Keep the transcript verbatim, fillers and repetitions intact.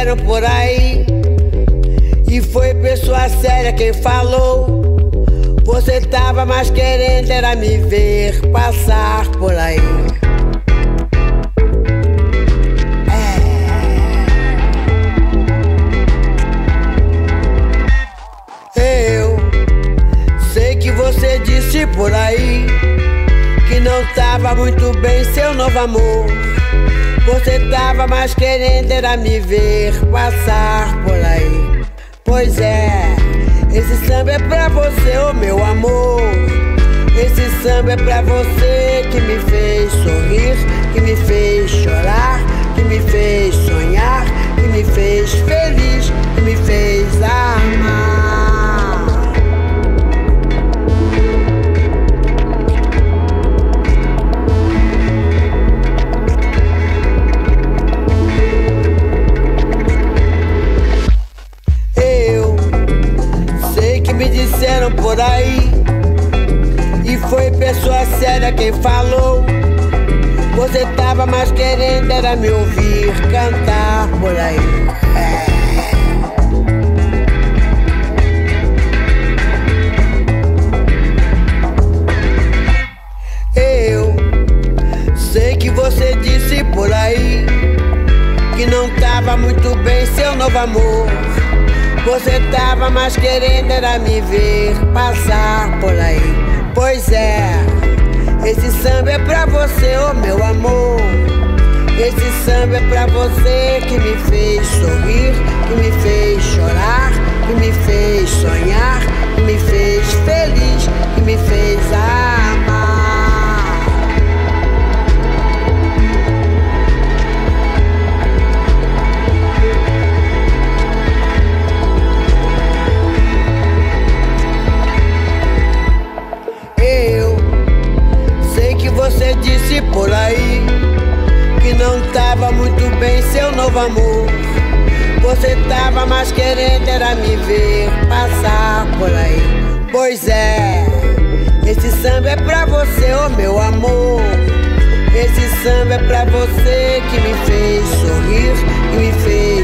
disseram por aí, e foi pessoa séria quem falou. Você tava mais querendo era me ver passar por aí. É. Eu sei que você disse por aí que não tava muito bem seu novo amor. Você tava mais querendo era me ver passar por aí. Pois é, esse samba é pra você, ô meu amor. Esse samba é pra você que me fez sorrir, que me fez chorar, que me fez sonhar, que me fez feliz, que me fez amar. Disseram por aí, e foi pessoa séria quem falou. Você tava mais querendo era me ouvir cantar por aí. É. Eu sei que você disse por aí que não tava muito bem seu novo amor. Você tava mais querendo era me ver passar por aí. Pois é, esse samba é pra você, ô meu amor. Esse samba é pra você que me fez sorrir, que me fez chorar, que me fez sonhar, que me fez feliz, que me fez amar. Você disse por aí que não tava muito bem seu novo amor. Você tava mais querendo era me ver passar por aí. Pois é, esse samba é pra você, ô meu amor. Esse samba é pra você que me fez sorrir, que me fez